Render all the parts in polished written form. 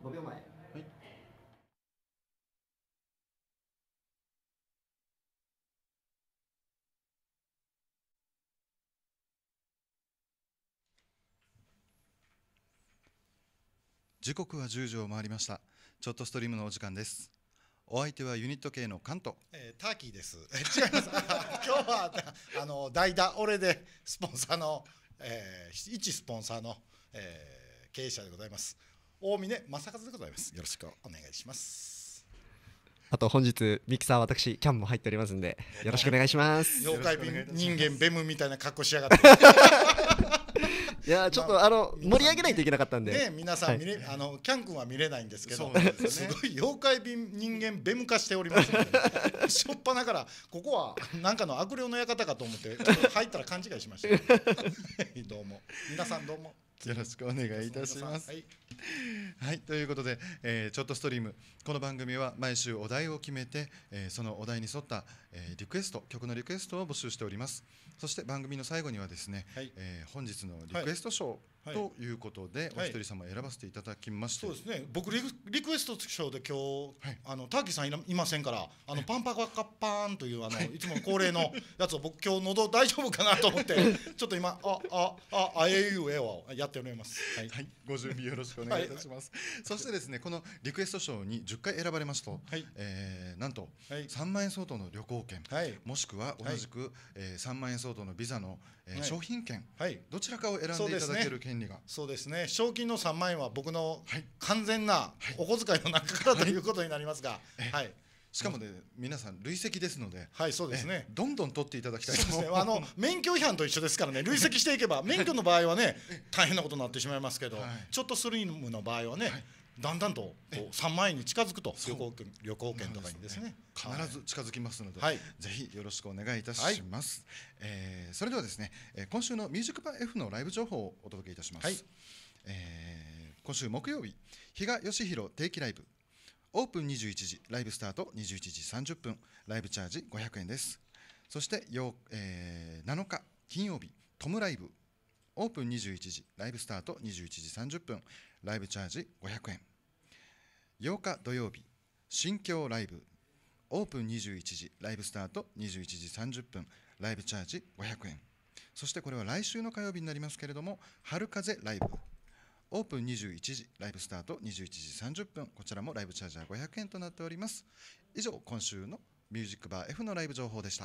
5秒前。 はい。時刻は10時を回りました。ちょっとストリームのお時間です。お相手はユニット系のカント、 ターキーです。違います。今日は代打俺でスポンサーの、一スポンサーの、経営者でございます。大峰正和でございます。よろしくお願いします。 あと本日ミキサー私キャンも入っておりますんでよろしくお願いします。 妖怪人間ベムみたいな格好しやがって。 いやちょっと盛り上げないといけなかったんで、 ね、皆さん見れ、キャン君は見れないんですけど、すごい妖怪人間ベム化しておりますので、しょっぱなからここはなんかの悪霊の館かと思って入ったら勘違いしました。どうも皆さんどうもよろしくお願いいたします。はい、ということで、ちょっとストリーム、この番組は毎週お題を決めて、そのお題に沿った、リクエスト、曲のリクエストを募集しております。そして番組の最後にはですね、本日のリクエスト賞ということで、お一人様選ばせていただきまして、 そうですね、僕リクエスト賞で今日、ターキーさんいませんから、パンパカカパーンといういつも恒例のやつを僕今日喉大丈夫かなと思ってちょっと今あえいうえをやっております。 はい、ご準備よろしくお願いいたします。そしてですね、このリクエスト賞に10回選ばれますと、なんと3万円相当の旅行券、もしくは同じく3万円相当のビザの商品券、どちらかを選んでいただける権利が。 そうですね、賞金の3万円は僕の完全なお小遣いの中からということになりますが、 しかもね、皆さん累積ですので、 そうですね、 どんどん取っていただきたいと思います。免許違反と一緒ですからね、累積していけば免許の場合はね大変なことになってしまいますけど、ちょっとスリムの場合はね、だんだんとこう3万円に近づくと、旅行券とかにですね、 必ず近づきますので、ぜひよろしくお願いいたします。それではですね、今週のミュージックバー F のライブ情報をお届けいたします。今週木曜日、比嘉義弘定期ライブ、オープン21時、ライブスタート21時30分、ライブチャージ500円です。そして7日金曜日、トムライブ、オープン21時、ライブスタート21時30分、ライブチャージ500円。8日土曜日、新京ライブ、オープン21時、ライブスタート21時30分、ライブチャージ500円。そしてこれは来週の火曜日になりますけれども、春風ライブ、オープン21時、ライブスタート21時30分、こちらもライブチャージは500円となっております。以上、今週のミュージックバー F のライブ情報でした。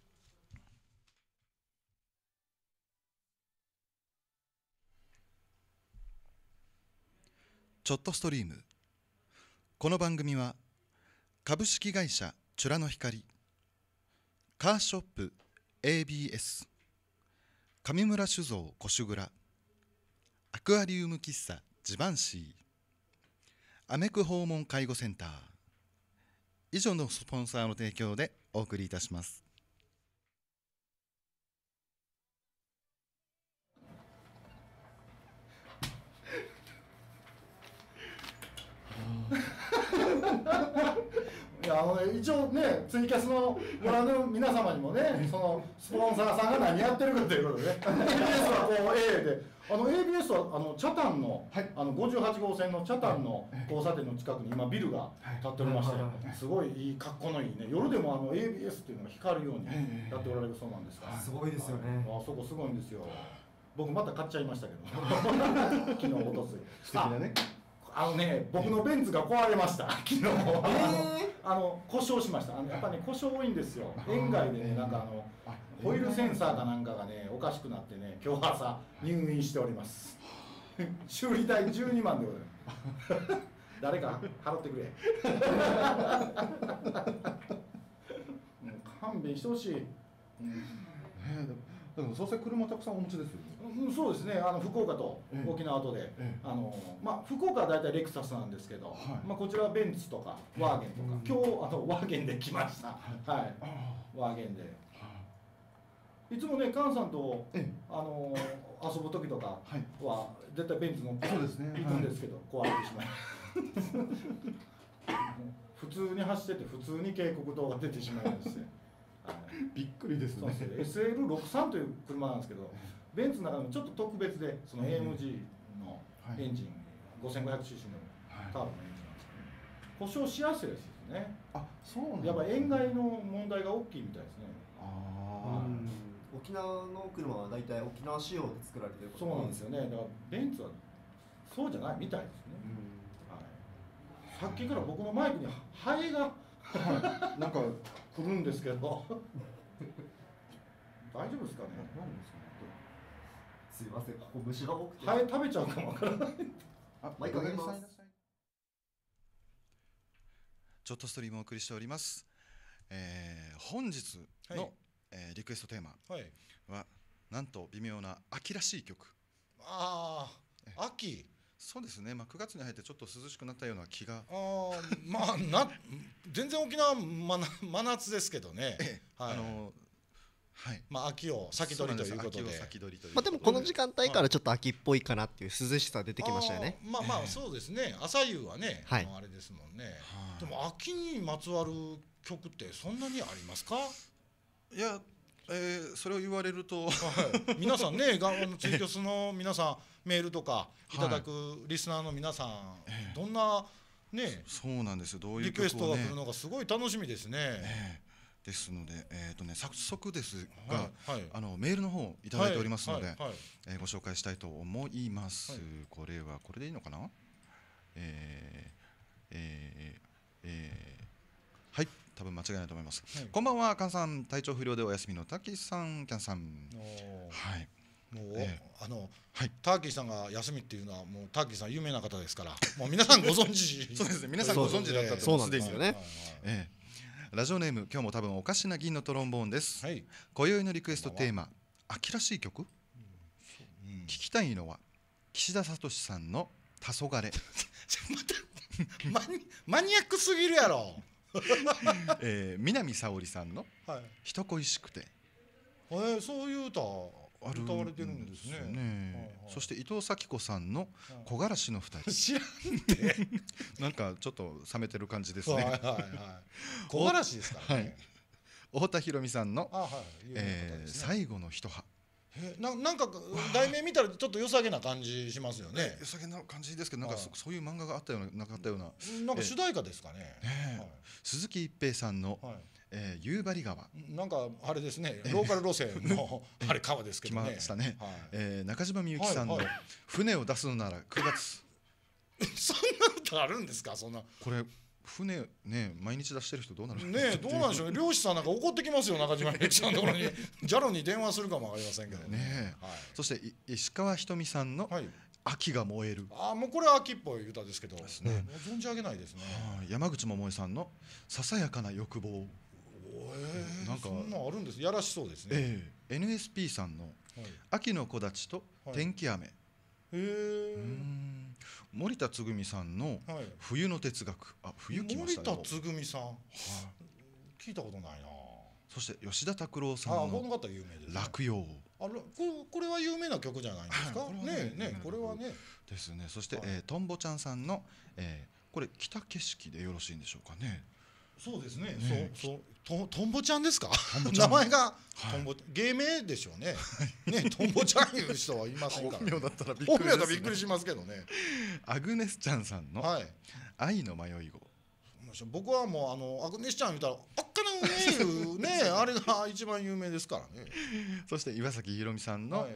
ちょっとストリーム。この番組は株式会社チュラノ光、カーショップ ABS、 上村酒造小酒蔵、アクアリウム喫茶ジバンシー、アメク訪問介護センター、以上のスポンサーの提供でお送りいたします。 いや一応ね、ツイキャスのご覧の皆様にもね、そのスポンサーさんが何やってるかということでね、ABS はこう A で、ABS は北谷の、58号線の北谷の交差点の近くに今ビルが建っておりまして、すごいいい格好のいいね、夜でもABS っていうのが光るようにやっておられるそうなんですが、 すごいですよね。 そこすごいんですよ。僕また買っちゃいましたけど昨日おとつい素敵なね、僕のベンツが壊れました昨日。故障しました。やっぱね故障多いんですよ。園外でね、なんかホイールセンサーかなんかがねおかしくなってね、今日朝入院しております。修理代12万でございます。誰か払ってくれ。勘弁してほしい。 でも、そうせ車たくさんお持ちですよね。 そうですね、福岡と沖縄とで、福岡は大体レクサスなんですけど、こちらはベンツとかワーゲンとか、今日ワーゲンで来ました。ワーゲンで。いつもね、菅さんと遊ぶ時とかは絶対ベンツ乗って行くんですけど、壊れてしまい普通に走ってて普通に警告灯が出てしまいまして。 びっくりですね。 SL63 という車なんですけど、ベンツの中でもちょっと特別で、その AMG のエンジン 5500cc のターボのエンジンなんですけどね、故障しやすいですね。 あ、そうなんだ。 やっぱ塩害の問題が大きいみたいですね。 ああ、 沖縄の車は大体沖縄仕様で作られてることそうが多ないんですよね。だからベンツはそうじゃないみたいですね。はい、さっきから僕のマイクにハエがなんか来るんですけど大丈夫ですかね。何ですかね。 すいません、ここ虫が多くてハエ食べちゃうかもわからない。 毎回あげます。 ちょっとストリームをお送りしております。本日の、 はいリクエストテーマはい。 はなんと微妙な秋らしい曲。 ああ、秋。 そうですね、9月に入ってちょっと涼しくなったような気が。 全然沖縄真夏ですけどね。はい。 はい、 秋を先取りということで。 でもこの時間帯からちょっと秋っぽいかなっていう涼しさ出てきましたよね。 そうですね。朝夕はね、あれですもんね。でも秋にまつわる曲ってそんなにありますか？ いや、それを言われると、 皆さんね、ツイキャスの皆さんメールとかいただくリスナーの皆さん、どんなね、 そうなんですよ。どういうリクエストが来るのかすごい楽しみですね。 ですので、早速ですが、メールの方いただいておりますので、ご紹介したいと思います。これでいいのかな？はい、多分間違いないと思います。こんばんは、カンさん、体調不良でお休みのタキさん、キャンさん。はい。 もうターキーさんが休みっていうのはもうターキーさん有名な方ですから、もう皆さんご存知。 そうですね、皆さんご存知だったとそうなんですよね。 ラジオネーム、今日も多分おかしな銀のトロンボーンです。今宵のリクエストテーマ、秋らしい曲。聞きたいのは岸田聡さんの黄昏。 マニアックすぎるやろ。 南沙織さんの人恋しくて。 そういう歌歌われてるんですね。 そして伊藤咲子さんの木枯らしの二人。 知らんってなんかちょっと冷めてる感じですね。 木枯らしですからね。 太田裕美さんの最後の一葉。 なんか題名見たらちょっと良さげな感じしますよね。 良さげな感じですけど、なんかそういう漫画があったようななかったような。 なんか主題歌ですかね。 鈴木一平さんの夕張川。 なんかあれですね、ローカル路線のあれ川ですけどね。 来ましたね。中島みゆきさんの船を出すのなら9月。 そんな歌あるんですか？そんな。 これ船ね、毎日出してる人どうなるね。どうなんでしょうね。漁師さんなんか怒ってきますよ、中島みゆきさんのところに。ジャロに電話するかもわかりませんけどね。 そして石川ひとみさんの秋が燃える。 もうこれは秋っぽい歌ですけど、存じ上げないですね。 山口百恵さんのささやかな欲望。 なんかそんなあるんです。やらしそうですね。 NSP さんの秋の木立と天気雨。森田つぐみさんの冬の哲学。冬来ましたね。 森田つぐみさん、聞いたことないな。 そして吉田拓郎さんの落葉。 これは有名な曲じゃないんですか？ね、これはね。 ですね。そしてとんぼちゃんさんのこれ北景色でよろしいんでしょうかね。 そうですね。とんぼちゃんですか？名前が芸名でしょうね。ね、とんぼちゃんいう人はいませんから。 本名だったらびっくりしますけどね。 アグネスちゃんさんの愛の迷い子。 僕はもうアグネスちゃん言ったらあっかなうねいうね、あれが一番有名ですからね。 そして岩崎宏美さんの思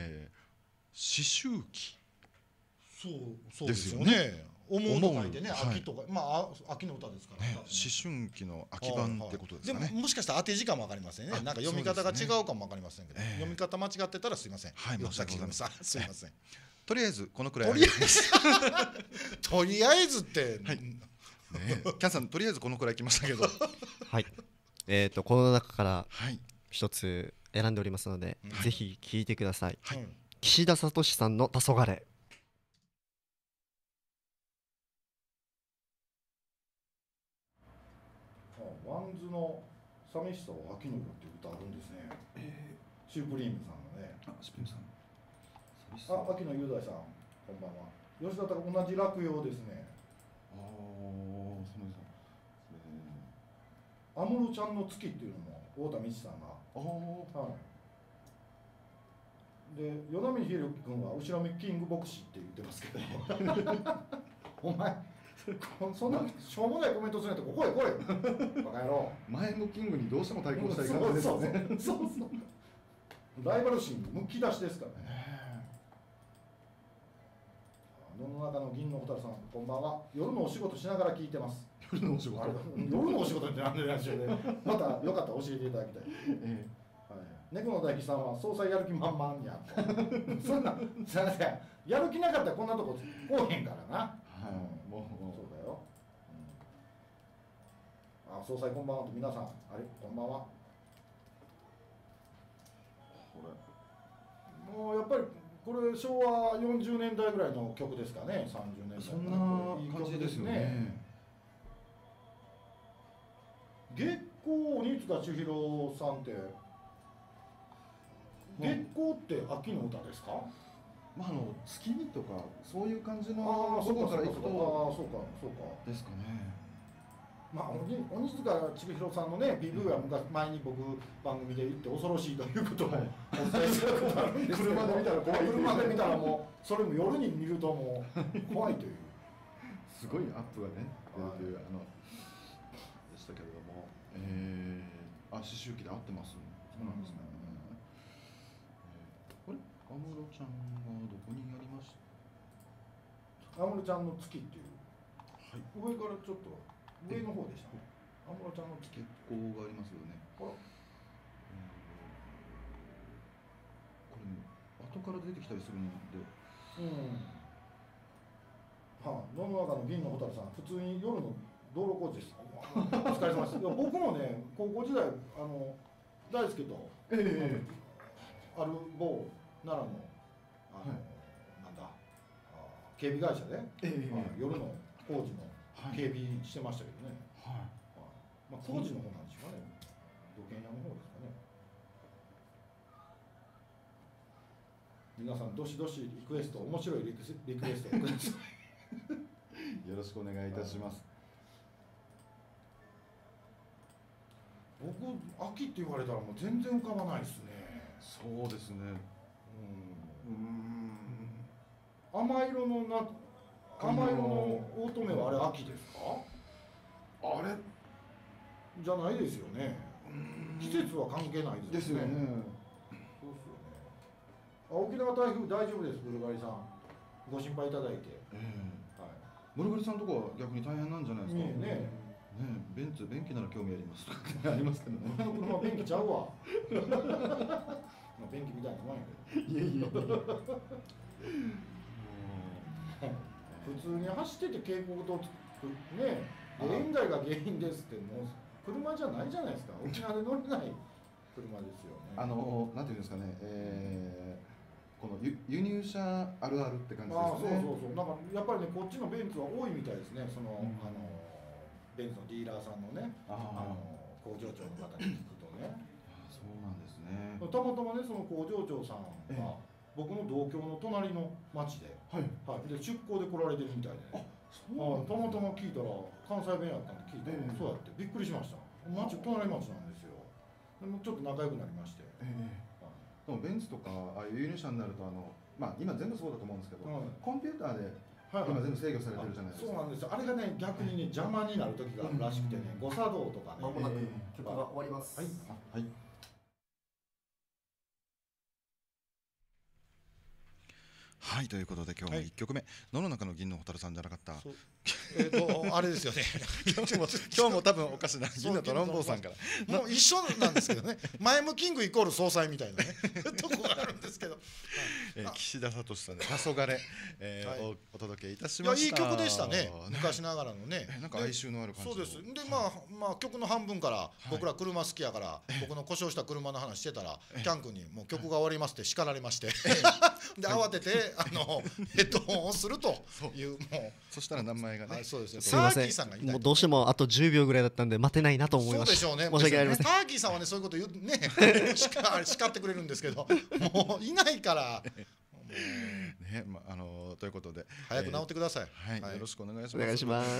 春期。 そうですよね。思うと書いてね、秋とか、秋の歌ですから。 思春期の秋版ってことですかね。 でももしかしたら当て字かもわかりませんね。なんか読み方が違うかもわかりませんけど、読み方間違ってたらすいません。 はい、 申し訳ございません。すいません。 とりあえずこのくらい。 とりあえずって。 キャンさん、とりあえずこのくらい来ましたけど。 はい。この中から一つ選んでおりますので、ぜひ聞いてください。岸田聡さんの黄昏。 ワンズの寂しさを秋の夜っていう歌あるんですね。シュープリームさんのね。 シュープリームさん。 秋の雄大さん、こんばんは。吉田と同じ落葉ですね。安室ちゃんの月っていうのも太田美智さんが。で、与那嶺弘樹君は後ろ見キング牧師って言ってますけど。お前そんなしょうもないコメントするんやったら来い来いバカ野郎。 前のキングにどうしても対抗したい感じですよね。 そうライバル心むき出しですからね。世の中の銀の蛍さん、こんばんは。夜のお仕事しながら聞いてます。 夜のお仕事。 夜のお仕事って何でなんでしょうね。またよかったら教えていただきたい。猫の大吉さんは総裁やる気満々やと。そんなやる気なかったらこんなとこ来おへんからな。もうそうだよ。あ、総裁こんばんはと皆さん、あれこんばんは。もうやっぱりこれ昭和40年代ぐらいの曲ですかね。30年代。 そんな感じですよね。 月光鬼塚千尋さんって月光って秋の歌ですか？ まあ月見とかそういう感じのところからいくと、 そうかですかね。 まあ鬼塚千尋さんのね PV は前に僕番組で言って恐ろしいということをお伝えしたことあるんですけど、車で見たら怖い。車で見たらもうそれも夜に見るともう怖いというすごいアップがね出るというでしたけれども、思春期で合ってます。そうなんですね。これ安室ちゃんはどこにありました？ 安室ちゃんの月っていう、上からちょっと上の方でしたね。安室ちゃんの月月光がありますよね。これ後から出てきたりするので、 はあ、世の中の銀の蛍さん、普通に夜の道路工事です。お疲れ様です。僕もね、高校時代大輔と、ある某奈良のなんだ警備会社で、夜の工事の警備してましたけどね。まあ工事の方なんでしょうかね。土建屋の方ですかね。皆さんどしどしリクエスト、面白いリクエストをください。 よろしくお願いいたします。 僕秋って言われたらもう全然浮かばないですね。 そうですね。 甘色の乙女はあれ秋ですか？ あれじゃないですよね。季節は関係ないですよね。そうですよね。沖縄台風大丈夫です。ブルガリさんご心配いただいて。 ブルガリさんとかは逆に大変なんじゃないですか。便器なら興味ありますとかありますけどね。 俺の車便器ちゃうわ。便器みたいなもんやけど。いや普通に走ってて警告とね、塩害が原因ですってもう車じゃないじゃないですか。沖縄で乗れない車ですよね。 なんていうんですかね。この輸入車あるあるって感じですね。 そう。なんかやっぱりねこっちのベンツは多いみたいですね。ベンツのディーラーさんのね、工場長の方に聞くとね。 そうなんですね。 たまたまねその工場長さんが僕の同郷の隣の町で、で出向で来られてるみたいで、たまたま聞いたら関西弁やったんで聞いたら、そうやってびっくりしました。隣町なんですよ。でもちょっと仲良くなりまして。 でもベンツとか輸入車になるとまあ今全部そうだと思うんですけど、コンピューターで今全部制御されてるじゃないですか。 そうなんですよ。あれがね逆にね邪魔になる時があるらしくてね、誤作動とかね。 まもなく曲が終わります。 はい。はい、ということで今日も1曲目、野の中の銀の蛍さんじゃなかった。 あれですよね。 今日も多分おかしな銀のトロンボーさんからもう一緒なんですけどね。前向キングイコール総裁みたいなねとこがあるんですけど。 岸田聡さんで黄昏お届けいたしました。 いい曲でしたね。昔ながらのね。 なんか哀愁のある感じ。 そうです。でまあ曲の半分から僕ら車好きやから僕の故障した車の話してたらキャン君にもう曲が終わりますって叱られまして、で慌ててヘッドホンをするというもうそしたら名前がね。 そうですね。 すいません。もうどうしてもあと10秒ぐらいだったんで待てないなと思いました。 そうでしょうね。 申し訳ありません。 ターキーさんはねそういうこと言うね叱ってくれるんですけど、もういないから。 ね、ということで早く治ってください。 はい、よろしくお願いします。 お願いします。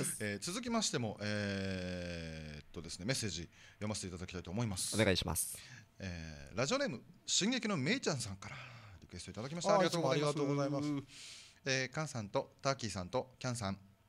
続きましてもですねメッセージ読ませていただきたいと思います。 お願いします。 ラジオネーム進撃のめいちゃんさんからリクエストいただきました。ありがとうございます。カンさんとターキーさんとキャンさん、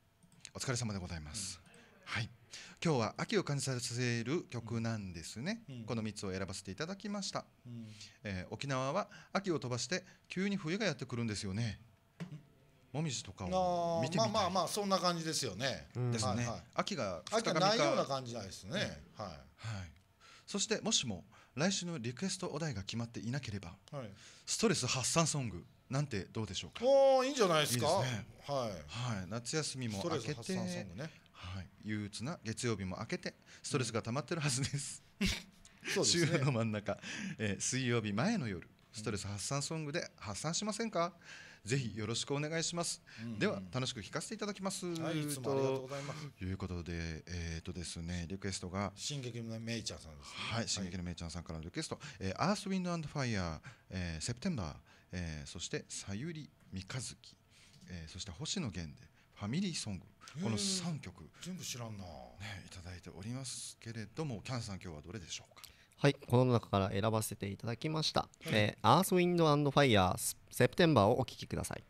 お疲れ様でございます。はい。今日は秋を感じさせる曲なんですね。この3つを選ばせていただきました。沖縄は秋を飛ばして急に冬がやってくるんですよね。もみじとかを見てみたい。 まあそんな感じですよね。 ですね。秋がないような感じないですね。はい。 そしてもしも来週のリクエストお題が決まっていなければ、ストレス発散ソングなんてどうでしょうか。 いいんじゃないですか。はい。 夏休みも明けて、憂鬱な月曜日も明けてストレスが溜まってるはずです。週の真ん中、水曜日前の夜、ストレス発散ソングで発散しませんか。ぜひよろしくお願いします。では楽しく聴かせていただきます。 いつもありがとうございます。 ということで、ですね、リクエストが進撃のメイちゃんさんです。 はい、進撃のメイちゃんさんからのリクエスト、アースウィンドアンドファイヤー、セプテンバー、そしてさゆり三日月、そして星野源でファミリーソング、この3曲全部知らんな、 いただいておりますけれども、キャンさん今日はどれでしょうか。 はい、この中から選ばせていただきました。アースウィンドアンドファイヤーセプテンバーをお聴きください。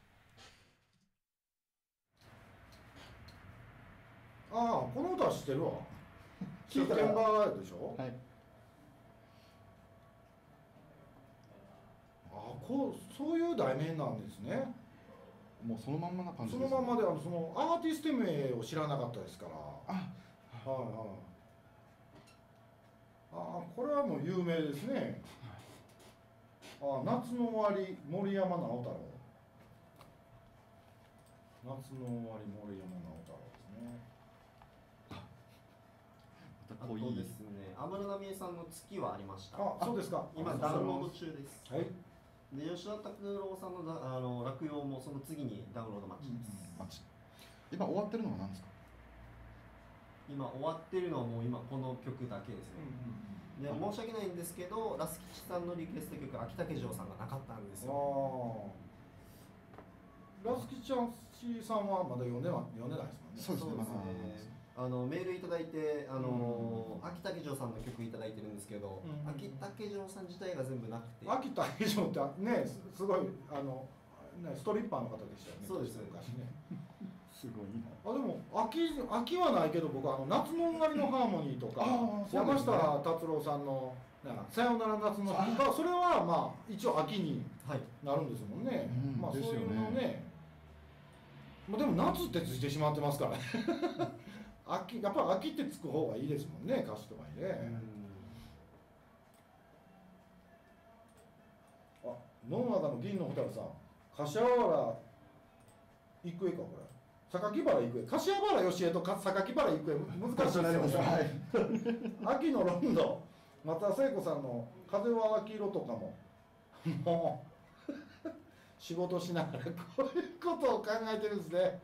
ああ、この歌知ってるわ。セプテンバーでしょ。はい。そういう題名なんですね。 もうそのまんまな感じですね。そのまんまでそのアーティスト名を知らなかったですから。これはもう有名ですね。夏の終わり森山直太朗。夏の終わり森山直太朗ですね。 あとですね、安室奈美恵さんの月はありました。 そうですか。 今ダウンロード中です。 はい。 で吉田拓郎さんの落葉もその次にダウンロード待ちです。 今終わってるのは何ですか。 今終わってるのはもう今この曲だけですね。で申し訳ないんですけど、ラス吉さんのリクエスト曲秋竹城さんがなかったんですよ。 ラス吉さんはまだ読んでないですもんね。 そうですね。メールいただいて、秋竹城さんの曲いただいてるんですけど、秋竹城さん自体が全部なくて。 秋竹城ってね、すごいストリッパーの方でしたよね。 そうです昔ね。 すごいな。でも秋はないけど、僕夏の終わりのハーモニーとか、山下達郎さんのさよなら夏の日とか、それはまあ一応秋になるんですもんね。まあそういうのね。でも夏ってついてしまってますからね。やっぱ秋ってつく方がいいですもんね、歌詞とかにね。野中の銀の蛍さん、柏原郁恵か、これ榊原郁恵、柏原芳恵と榊原郁恵、難しいですよね。秋のロンド、松田聖子さんの風は秋色とかも、もう仕事しながらこういうことを考えてるんですね。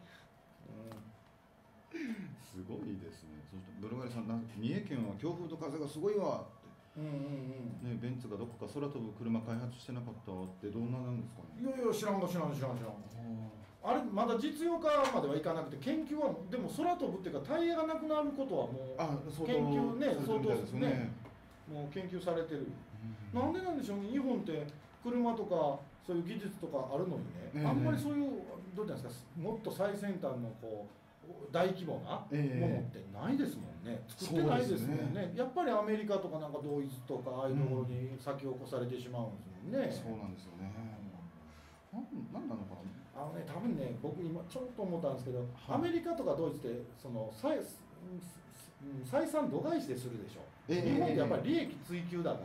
すごいですね。そしてブルガリさん、三重県は強風と風がすごいわってね、ベンツがどこか空飛ぶ車開発してなかったってどんななんですかね。 いや知らん。あれまだ実用化まではいかなくて、研究はでも空飛ぶっていうかタイヤがなくなることはもう研究ね、相当ですね。もう研究されてる。なんでなんでしょうね。日本って車とかそういう技術とかあるのにね、あんまりそういうどうなんですか、もっと最先端のこう大規模なものってないですもんね。作ってないですもんね。やっぱりアメリカとかなんかドイツとかああいうところに先を越されてしまうんですもんね。 そうなんですよね。なんなのかな。 多分ね、僕今ちょっと思ったんですけど、アメリカとかドイツってその採算度外視でするでしょ。日本ってやっぱり利益追求だから、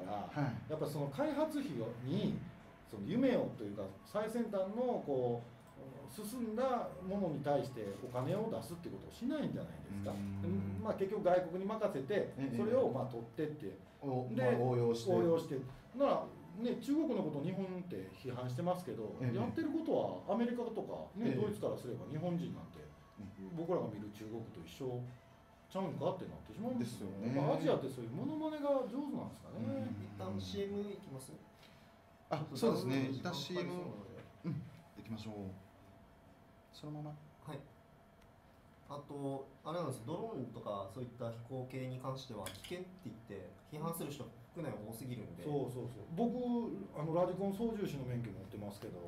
やっぱその開発費にその夢をというか最先端のこう進んだものに対してお金を出すっていうことをしないんじゃないですか。まあ結局外国に任せてそれをまあ取ってってで応用してならね、中国のことを日本って批判してますけど、やってることはアメリカとかね、ドイツからすれば日本人なんて僕らが見る中国と一緒ちゃうんかってなってしまうんですよね。アジアってそういうモノマネが上手なんですかね。 一旦 CM いきます。 そうですね。一旦 CM いきましょう。そのまま。 はい。あとあれなんです。ドローンとかそういった飛行系に関しては危険って言って批判する人国内多すぎるんで。 そう。僕ラジコン操縦士の免許持ってますけど、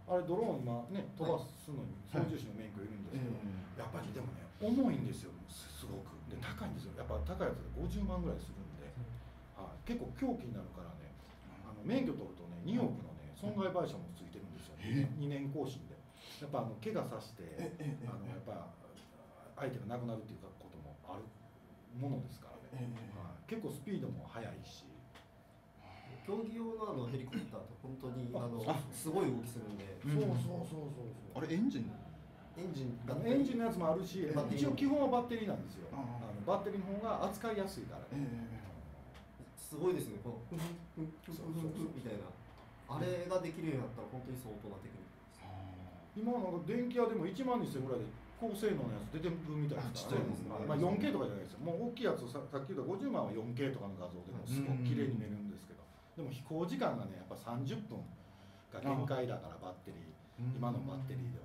あれドローン今ね飛ばすのに操縦士の免許いるんですけど、やっぱりでもね重いんですよ、すごくで高いんですよ。やっぱ高いやつで50万ぐらいするんで、結構凶器になるからね、免許取るとね2億のね損害賠償もついてるんですよ、2年更新で。やっぱ怪我させてやっぱ相手が亡くなるっていうこともあるものですからね、結構スピードも速いし。 競技用のヘリコプターって本当にすごい動きするんで、 あれエンジンのやつもあるし、一応基本はバッテリーなんですよ。バッテリーの方が扱いやすいからね。 すごいですね、このフフフフフみたいなあれができるようになったら本当に相当なテクニックです。 今なんか電気屋でも1万2000ぐらいで高性能のやつ出てるみたいですからね。まあ 4K とかじゃないですよ。もう大きいやつさっき言った50万は 4K とかの画像でもすごく綺麗に見えるんですけど、でも飛行時間がねやっぱ30分が限界だからバッテリー、今のバッテリーでは。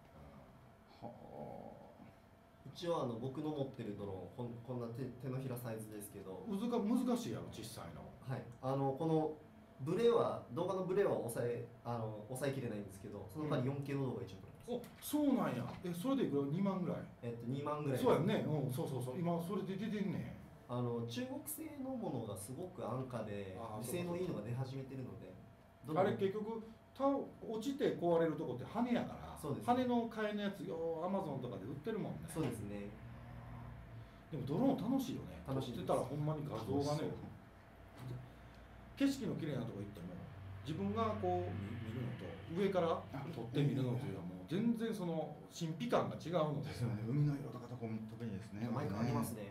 一応僕の持ってるドローンこんな手のひらサイズですけど、 難しいやろ小さいの。 はい、このブレは動画のブレは抑えきれないんですけど、その代わり 4K の動画が一応撮れます。 お、そうなんや。それでいくら2万ぐらい。 2万ぐらい。 そうやね。そう今それで出てんね。 中国製のものがすごく安価で性能いいのが出始めてるので、 あれ結局落ちて壊れるとこって羽やから、羽の替えのやつよアマゾンとかで売ってるもんね。 そうですね。 でもドローン楽しいよね。楽しい。撮ってたらほんまに画像がね、景色の綺麗なとこ行っても自分がこう見るのと上から撮って見るのというのはもう全然その神秘感が違うので。 ですよね。海の色とか特にですね。 マイクありますね。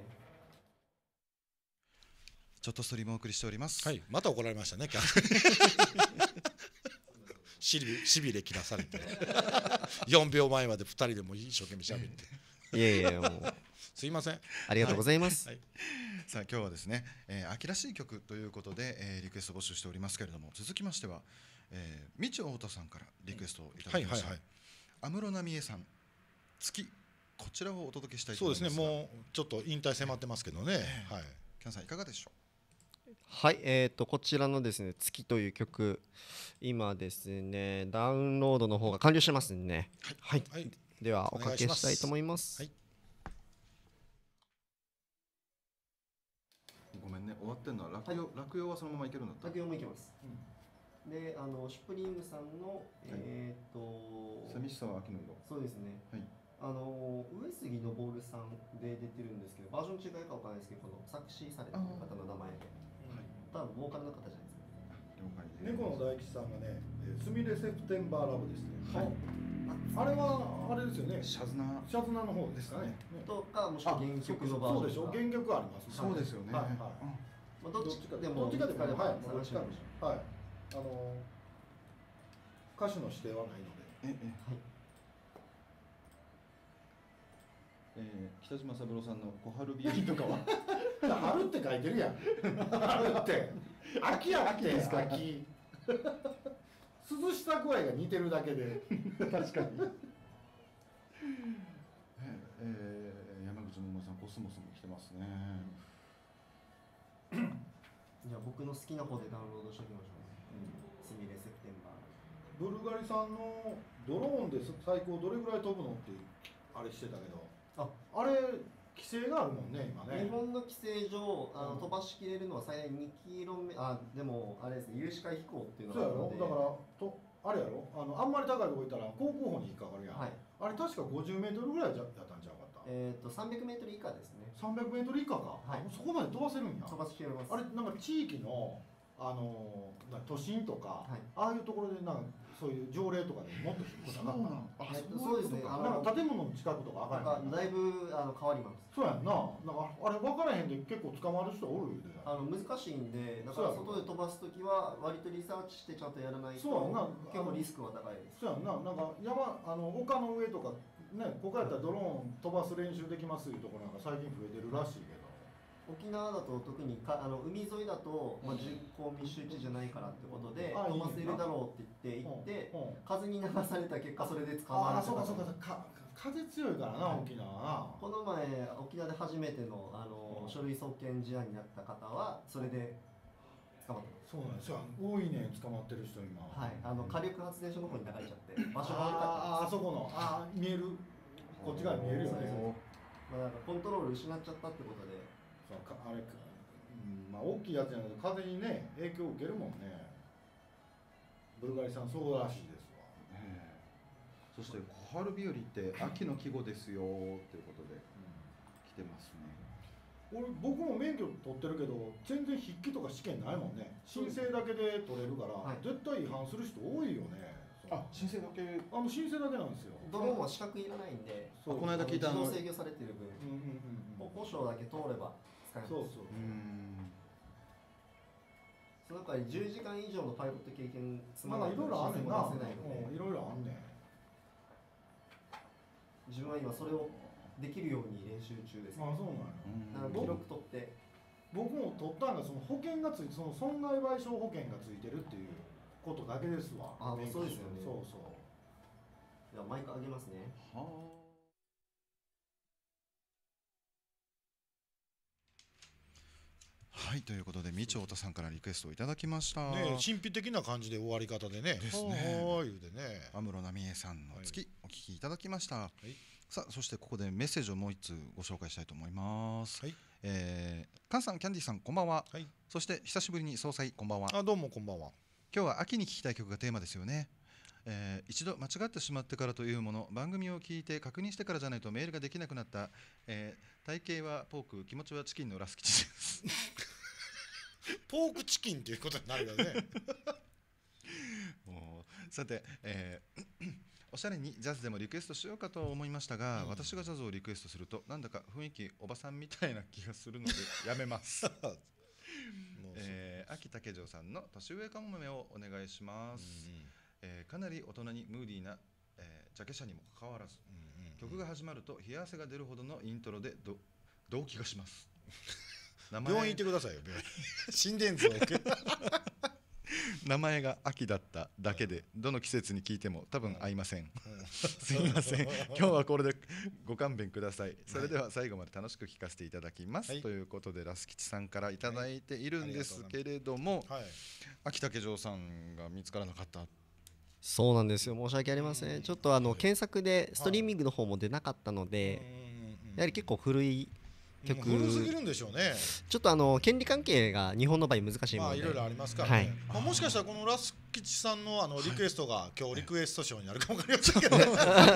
ちょっとストリームをお送りしております。 はい、また怒られましたね。しびれ切らされて4秒前まで2人でも一生懸命喋って。 いやいやもうすいません。 ありがとうございます。 さあ今日はですね、秋らしい曲ということで、リクエスト募集しておりますけれども、続きましては、みちお太田さんからリクエストをいただきました。安室奈美恵さん、月、こちらをお届けしたいと思います。 そうですね、もうちょっと引退迫ってますけどね。はい。 キャンさんいかがでしょう。 はい、こちらのですね、月という曲、今ですね、ダウンロードの方が完了してますね。はい。ではおかけしたいと思います。 ごめんね、終わってんのは落葉はそのままいけるんだった。 落葉もいけます。で、シュプリームさんの寂しさは秋の色。 そうですね。上杉昇さんで出てるんですけど、バージョン違いかわからないですけど、この作詞されてる方の名前で、多分ボーカルの方じゃないですか。 了解です。 猫の大吉さんがね、すみれセプテンバーラブですね。あれはあれですよね。シャズナの方ですかね。 とかもしくは原曲のバージョン。 そうでしょ。原曲あります。 そうですよね。 どっちかでもはい。歌手の指定はないので。 北島三郎さんの小春日和とかは春って書いてるやん。春って秋やってですか。秋涼しさ具合が似てるだけで確かに山口百恵さんコスモスも来てますね。 じゃあ僕の好きな方でダウンロードしておきましょう。すみれセプテンバー。 ブルガリさんのドローンで最高どれぐらい飛ぶのってあれしてたけど、あれ規制があるもんね今ね。 日本の規制上飛ばしきれるのは最大2キロメでもあれですね、有視界飛行っていうのがあるので。 そうやろ。だからあれやろ、あんまり高いとこ行ったら航空法に引っかかるやん。あれ確か50メートルぐらいやったんちゃうかった。 300メートル以下ですね。 300メートル以下か。そこまで飛ばせるんや。 飛ばしきれます。 あれなんか地域の都心とかああいうところでなんかそういう条例とかでもっと低くなかった。 そうですね。 なんか建物の近くとかあかんやん。 だいぶ変わります。 そうやんな。なんかあれ分からへんで結構捕まる人おるよね。 難しいんで、だから外で飛ばすときは割とリサーチしてちゃんとやらないと結構リスクは高いです。 そうやんな。なんか丘の上とかね、ここやったらドローン飛ばす練習できますいうところなんか最近増えてるらしいけど。 沖縄だと特に海沿いだと、人口密集地じゃないからってことで飛ばせるだろうって言って風に流された結果それで捕まる。 そうか風強いからな沖縄な。 この前沖縄で初めての書類送検事案になった方はそれで捕まってます。 そうなんですよ。多いね、捕まってる人今。 はい、火力発電所の方に流れちゃって場所が悪かった。 あそこの見える、こっち側見えるよね。 まあなんかコントロール失っちゃったってことで。 そうか、あれ、まあ大きいやつじゃないと風にね影響を受けるもんね。ブルガリさんそうらしいですわ。 そして小春日和って秋の季語ですよということで来てますね。 僕も免許取ってるけど全然筆記とか試験ないもんね。申請だけで取れるから、はい、絶対違反する人多いよね。 申請だけ申請だけなんですよ。 ドローンは資格いらないんで、 この間聞いた自動制御されてる分、歩行証だけ通れば使えます。そうその中に10時間以上のパイロット経験積まないと申請も出せないので、 いろいろあんねん。 自分は今それをできるように練習中です。 そうなんや。記録取って。 僕も取ったのがその保険がついて、その損害賠償保険がついてるっていうことだけですわ。 そうですよね。 そう。 じゃあマイク上げますね。 はい、ということでみちょうたさんからリクエストをいただきました。 ね、神秘的な感じで終わり方でね。 ですね。 言うてね。 安室奈美恵さんの月、お聞きいただきました。さあ、そしてここでメッセージをもう一通ご紹介したいと思います。カンさん、キャンディーさん、こんばんは。そして久しぶりに総裁、こんばんは。 どうもこんばんは。 今日は秋に聴きたい曲がテーマですよね。一度間違ってしまってからというもの、番組を聞いて確認してからじゃないとメールができなくなった、体型はポーク、気持ちはチキンのラス吉ですポークチキンっていうことになるよねさて、おしゃれにジャズでもリクエストしようかと思いましたが、私がジャズをリクエストするとなんだか雰囲気おばさんみたいな気がするのでやめます秋竹城さんの年上かもめをお願いします。かなり大人にムーディーな、ジャケ写にもかかわらず、曲が始まると冷や汗が出るほどのイントロで動悸がします病院行ってくださいよ、病院心電図を受け名前が秋だっただけでどの季節に聞いても多分合いませんすいません、今日はこれでご勘弁ください。それでは最後まで楽しく聞かせていただきます、ということでラス吉さんからいただいているんですけれども、秋竹城さんが見つからなかった。 そうなんですよ、申し訳ありません。ちょっと検索でストリーミングの方も出なかったので、やはり結構古い曲、 古すぎるんでしょうね。 ちょっと権利関係が日本の場合難しいもので、 いろいろありますからね。もしかしたらこのラス吉さんのリクエストが今日リクエストショーになるかもわかりませんけどね。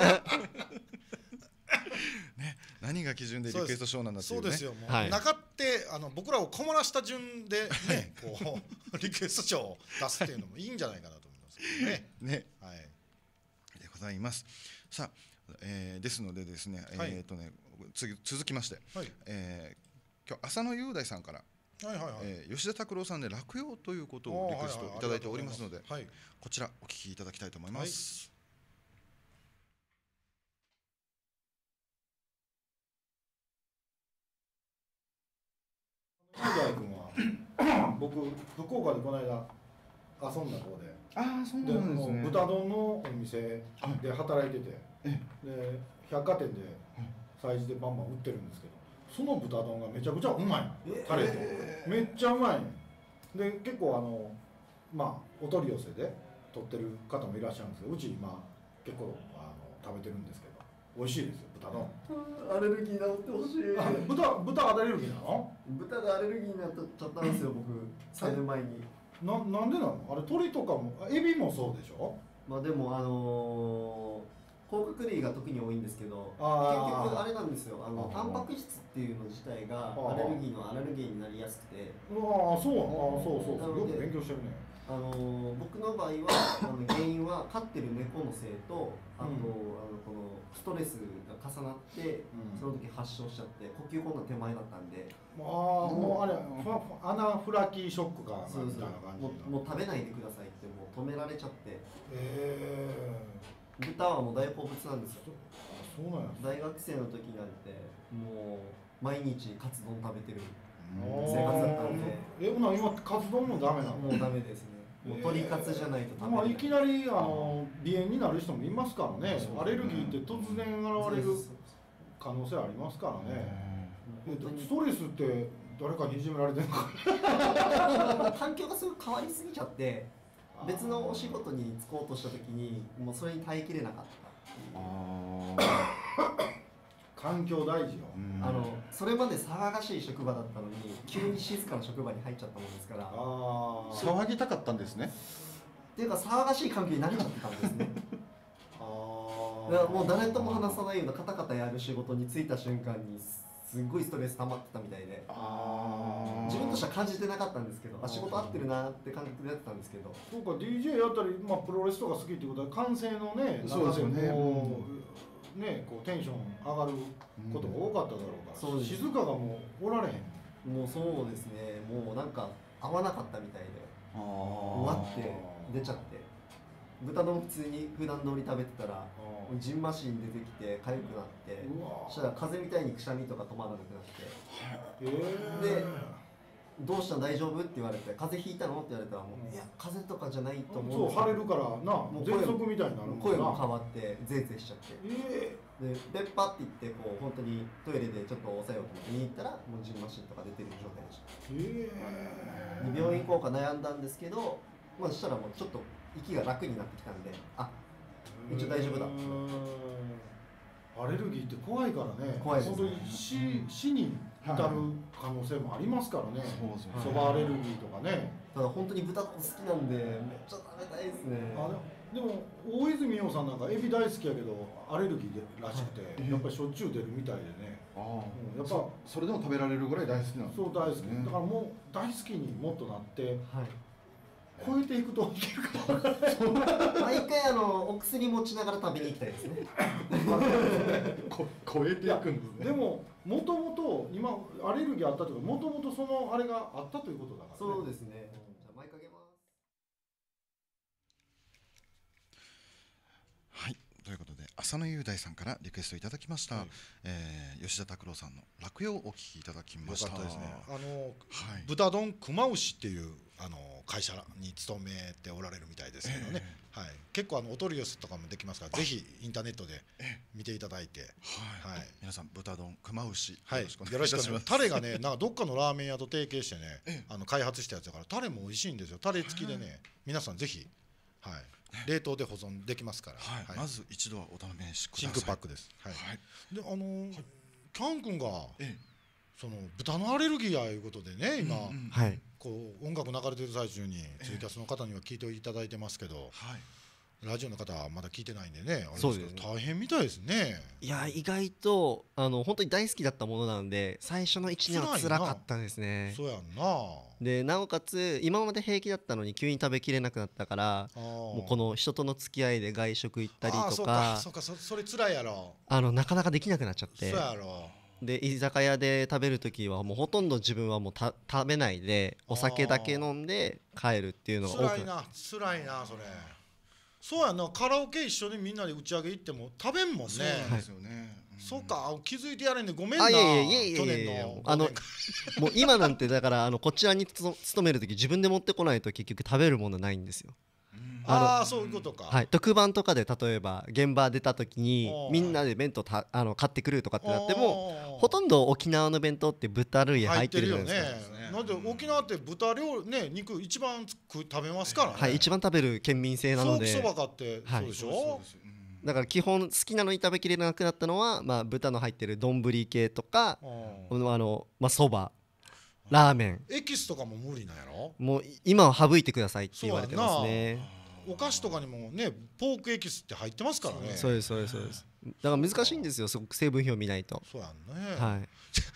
何が基準でリクエストショーなんだっていうね。 そうですよ。中って僕らを困らした順でね、こうリクエストショーを出すっていうのもいいんじゃないかなと思いますけどね。 はい。でございます。さあ、ですのでですね、続きまして、今日浅野雄大さんから吉田拓郎さんで落葉ということをリクエストいただいておりますので、こちらお聞きいただきたいと思います。 雄大君は僕福岡でこの間遊んだ方で、 そうなんですね。 豚丼のお店で働いてて、で百貨店で催事でバンバン売ってるんですけど、その豚丼がめちゃくちゃうまいの、タレとめっちゃうまいね。で結構お取り寄せで取ってる方もいらっしゃるんですけど、うち今結構食べてるんですけど美味しいですよ、豚丼。 アレルギー治ってほしい。 豚アレルギーなの？ 豚がアレルギーになっちゃったんですよ僕、3年前に。 なんでなの？あれ鳥とかもエビもそうでしょ？ まあでも甲殻類が特に多いんですけど、結局あれなんですよ、タンパク質っていうの自体がアレルギーのアレルギーになりやすくて。 そうよく勉強してるね。 僕の場合は原因は飼ってる猫のせいと、このストレスが重なって、その時発症しちゃって呼吸困難手前だったんで、 もうあれアナフラキーショックかみたいな感じ。 もう食べないでくださいってもう止められちゃって。豚はもう大好物なんですよ。 そうなんです。 大学生の時なんてもう毎日カツ丼食べてる生活だったんで。 今カツ丼もダメなの？ もうダメですね。もう鶏カツじゃないと食べれない。 いきなり鼻炎になる人もいますからね。アレルギーって突然現れる可能性ありますからね。ストレスって誰かにいじめられてるのか環境がすごく変わりすぎちゃって別のお仕事に就こうとした時にもうそれに耐えきれなかったっていう。 環境大事よ。 それまで騒がしい職場だったのに急に静かな職場に入っちゃったもんですから、 騒ぎたかったんですね。 っていうか騒がしい環境に慣れちゃってたんですね。だからもう誰とも話さないようなカタカタやる仕事に就いた瞬間にすっごいストレス溜まってたみたいで、自分としては感じてなかったんですけど、仕事合ってるなって感覚でやってたんですけど、 そうか DJ やったり、プロレスとか好きっていうことは歓声のね、 そうですよね。 こうテンション上がることが多かっただろうから、静かがもうおられへん。 もうそうですね、もうなんか合わなかったみたいで、終わって出ちゃって、豚丼普通に普段通り食べてたらジンマシン出てきて痒くなって、そしたら風邪みたいにくしゃみとか止まらなくなって、でどうした大丈夫って言われて、風邪ひいたのって言われたらもう、いや風邪とかじゃないと思うんですそう、腫れるからな、喘息みたいになるもんな。 声も変わってゼーゼーしちゃって、でベッパって言ってこう本当にトイレでちょっと抑えようと思って見に行ったらもうジンマシンとか出てる状態でした。で病院行こうか悩んだんですけど、そしたらもうちょっと息が楽になってきたんで、一応大丈夫だって。 アレルギーって怖いからね、 怖いですね。 本当に死に至る可能性もありますからね。そばアレルギーとかね。 ただ本当に豚とか好きなんでめっちゃ食べたいですね。 でも大泉洋さんなんかエビ大好きやけどアレルギーらしくて、やっぱりしょっちゅう出るみたいでね。 やっぱそれでも食べられるぐらい大好きなんですね。 そう大好き。だからもう大好きにもっとなって。超えていくといけるか毎回お薬持ちながら食べに行きたいですね。 超えていくんですね。 でももともと今アレルギーあったというか、もともとそのあれがあったということだからね。 そうですね。じゃあ毎回あげます。 はい、ということで浅野雄大さんからリクエストいただきました、吉田拓郎さんの落葉をお聞きいただきました。 よかったですね。豚丼熊牛っていう会社に勤めておられるみたいですけどね、結構お取り寄せとかもできますから、ぜひインターネットで見ていただいて、 皆さん豚丼熊牛よろしくお願いします。タレがね、なんかどっかのラーメン屋と提携してね、開発したやつだからタレも美味しいんですよ。タレ付きでね、皆さんぜひ冷凍で保存できますから、 まず一度はお試しください。 真空パックです。でキャン君がその豚のアレルギーやいうことでね、今こう音楽流れてる最中にツイキャスの方には聞いていただいてますけど、ラジオの方はまだ聞いてないんでね、そうですね、大変みたいですね。 いや意外と本当に大好きだったものなんで、最初の1年は辛かったですね。 そうやんな。 でなおかつ今まで平気だったのに急に食べきれなくなったから、もうこの人との付き合いで外食行ったりとか、 それ辛いやろ。 なかなかできなくなっちゃって。 そうやろ。 で居酒屋で食べる時はもうほとんど自分はもう食べないでお酒だけ飲んで帰るっていうのが多く。 辛いなそれ。そうやな、カラオケ一緒にみんなで打ち上げ行っても食べんもんね。そうですよね。 そうか、気づいてやれんでごめんな。 去年のもう今なんてだからこちらに勤める時自分で持ってこないと結局食べるものないんですよ。 そういうことか。 特番とかで例えば現場出た時にみんなで弁当買ってくるとかってなっても、ほとんど沖縄の弁当って豚類入ってるじゃないですか。 なんで沖縄って豚料理ね、肉一番食べますからね。 一番食べる県民性なので。 ソーキそばかってそうでしょ。 だから基本好きなのに食べきれなくなったのは、豚の入ってる丼系とかそば、ラーメン。 エキスとかも無理なんやろ。 もう今は省いてくださいって言われてますね。 お菓子とかにもね、ポークエキスって入ってますからね。 そうです。だから難しいんですよ、すごく成分表見ないと。 そうやんね。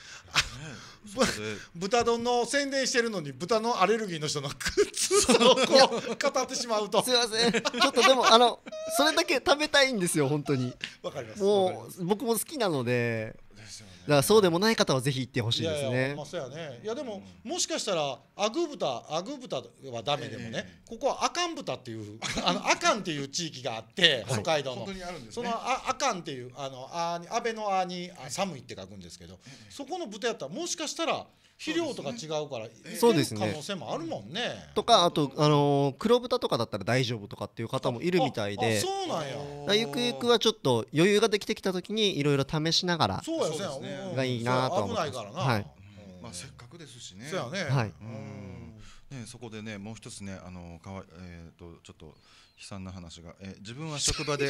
豚丼の宣伝してるのに豚のアレルギーの人の靴をこう語ってしまうと。 すいません。ちょっとでもそれだけ食べたいんですよ本当に。 わかります。 もう僕も好きなので。だからそうでもない方はぜひ行ってほしいですね。 そうやね。いやでももしかしたらアグ豚はダメでもね、ここは阿寒豚っていう阿寒っていう地域があって北海道の、その阿寒っていう安倍の「あ」に寒いって書くんですけど、そこの豚やったらもしかしたら肥料とか違うからそうですね、 可能性もあるもんね。 とかあと黒豚とかだったら大丈夫とかっていう方もいるみたいで。 そうなんや。 ゆくゆくはちょっと余裕ができてきた時にいろいろ試しながらそうやねがいいなと思ってます。 危ないからな。 まあせっかくですしね。 そうやね。 はい。 ね、そこでね、もう一つね、ちょっと悲惨な話が、自分は職場で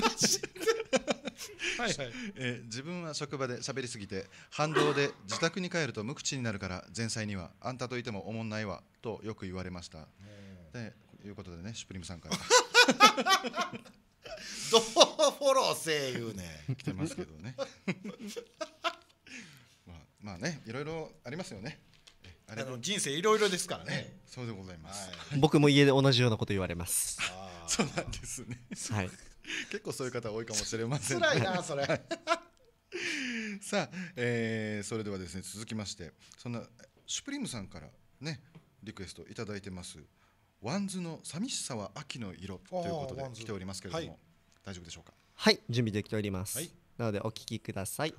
はいはい。 自分は職場で喋りすぎて反動で自宅に帰ると無口になるから前妻にはあんたといてもおもんないわとよく言われました。ということでね、シュプリームさんからどうフォローせえ言うね来てますけどね。まあね、いろいろありますよね。 人生いろいろですからね。 そうでございます。 僕も家で同じようなこと言われます。 そうなんですね。 はい。 結構そういう方多いかもしれません。 辛いなそれ。 さあ、それではですね、続きましてそんなシュプリームさんからねリクエストいただいてますワンズの寂しさは秋の色ということで来ておりますけれども、大丈夫でしょうか。 はい、準備できております。 はい、 なのでお聞きください。 はい。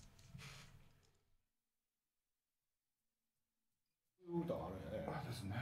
歌あるね。 ですね。